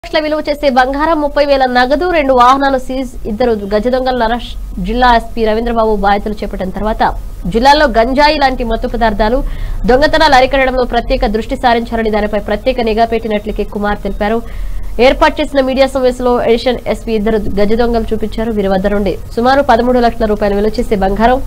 విలువ చేసే బంగారం 30,000 నగదు 2 వాహనాలు సీజ్ 2 గజ దొంగల అరెస్ట్ జిల్లా ఎస్పీ రవీంద్రబాబు బాధ్యతలు చేపట్టిన తర్వాత జిల్లాలో గంజాయి లాంటి మత్తు పదార్థాలు దొంగతనాలు అరికట్టడంలో ప్రత్యేక దృష్టి సారించాలని దానిపై ప్రత్యేక నిఘా పెట్టినట్లు కె కుమార్ తెలిపారు. ఏర్పాటు చేసిన మీడియా సమావేశంలో ఎడిషన్ ఎస్పీ 2 గజ దొంగలు చూపించారు. వీరి వద్ద నుండి సుమారు 13 లక్షల రూపాయలు విలువ చేసే బంగారం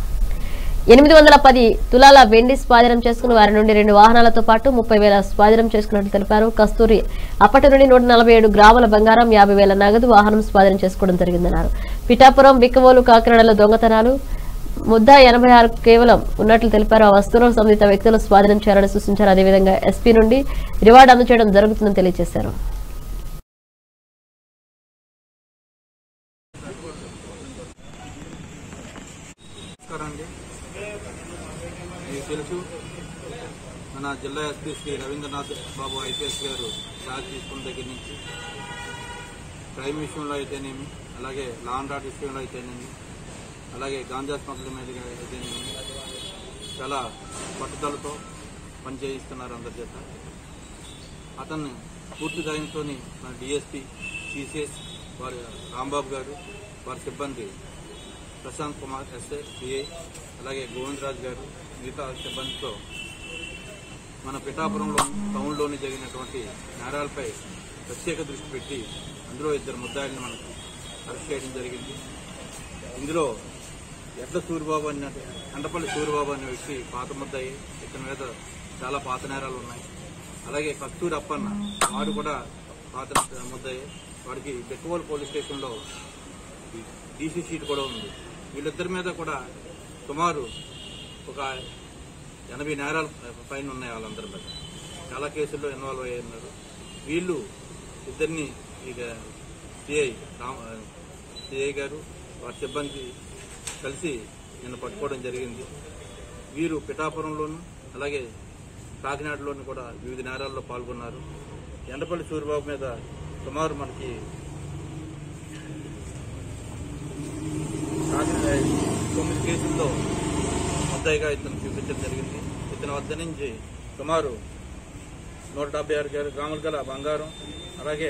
810 తులాల వెండి స్వాధీనం చేసుకుని వారి నుండి 2 వాహనాలతో పాటు 30,000 స్వాధీనం చేసుకున్నట్లు తెలిపారు. కస్తూరి అప్పటి నుండి 147 గ్రాముల బంగారం 50,000 నగదు వాహనం స్వాధీనం చేసుకోవడం జరిగిందన్నారు. పిఠాపురం బిక్కవోలు కాకినాడలో దొంగతనాలు ముద్ద 86 కేవలం ఉన్నట్లు తెలిపారు. ఆ వస్తువులను సంబంధిత వ్యక్తులు స్వాధీనం చేయాలని సూచించారు. అదేవిధంగా ఎస్పీ నుండి రివార్డు అందజేయడం జరుగుతుందని తెలియజేశారు. మీకు తెలుసు మన జిల్లా ఎస్పీ శ్రీ రవీంద్రనాథ్ బాబు ఐపీఎస్ గారు చార్జ్ తీసుకున్న దగ్గర నుంచి క్రైమ్ విషయంలో అయితేనేమి, అలాగే లా అండ్ ఆర్డర్ విషయంలో అయితేనేమి, అలాగే గాంజా స్మగ్లింగ్ మీద అయితేనేమి చాలా పట్టుదలతో పనిచేయిస్తున్నారు అందరి చేత. అతన్ని పూర్తి ధైర్యంతో మన డిఎస్పీ సిసిఎస్ వారి రాంబాబు గారు, వారి సిబ్బంది ప్రశాంత్ కుమార్ ఎస్ఏ సిఐ, అలాగే గోవిందరాజు గారు మిగతా సిబ్బందితో మన పిఠాపురంలో టౌన్లోని జరిగినటువంటి నేరాలపై ప్రత్యేక దృష్టి పెట్టి అందులో 2 ముద్దాయిల్ని మనకు అరెస్ట్ చేయడం జరిగింది. ఇందులో ఎడ్ల సూరిబాబు అన్నట్టు కండపల్లి సూరిబాబు అనే వ్యక్తి పాత ముద్దాయి, ఇతని మీద చాలా పాత నేరాలు ఉన్నాయి. అలాగే కస్తూరి అప్పన్న వాడు కూడా పాత ముద్దాయి, వాడికి బెక్కవోలు పోలీస్ స్టేషన్లో డీసీ షీట్ కూడా ఉంది. వీళ్ళిద్దరి మీద కూడా సుమారు ఒక 80 నేరాలు పైన ఉన్నాయి. వాళ్ళందరి మీద చాలా కేసుల్లో ఇన్వాల్వ్ అయ్యి ఉన్నారు. వీళ్ళు ఇద్దరిని ఇక సిఐ గారు వారి సిబ్బంది కలిసి నిన్న పట్టుకోవడం జరిగింది. వీరు పిఠాపురంలోను అలాగే కాకినాడలోను కూడా వివిధ నేరాల్లో పాల్గొన్నారు. ఎండపల్లి సూరిబాబు మీద సుమారు మనకి 9 కేసుల్లో ముద్దాయిగా ఇతను చూపించడం జరిగింది. ఇతని వద్ద నుంచి సుమారు 176 గ్రాముల గల బంగారం, అలాగే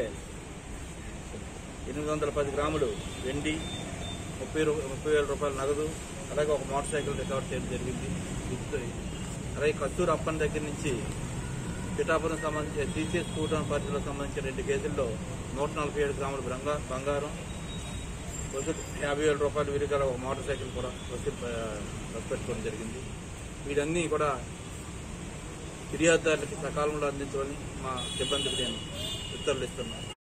810 గ్రాములు వెండి, 30,000 రూపాయల నగదు, అలాగే ఒక మోటార్ సైకిల్ రికవర్ చేయడం జరిగింది. అలాగే కస్తూరి అప్పన్ దగ్గర నుంచి పిఠాపురం సంబంధించి సిసిఎస్ కూటమి పార్టీలకు సంబంధించిన 2 కేసుల్లో 147 గ్రాముల బంగారం, 50,000 రూపాయలు విరిగల ఒక మోటార్ సైకిల్ కూడా పెట్టుకోవడం జరిగింది. వీటన్నీ కూడా ఫిర్యాదుదారులకి సకాలంలో అందించాలని మా సిబ్బందికి నేను ఉత్తర్వులు ఇస్తున్నాను.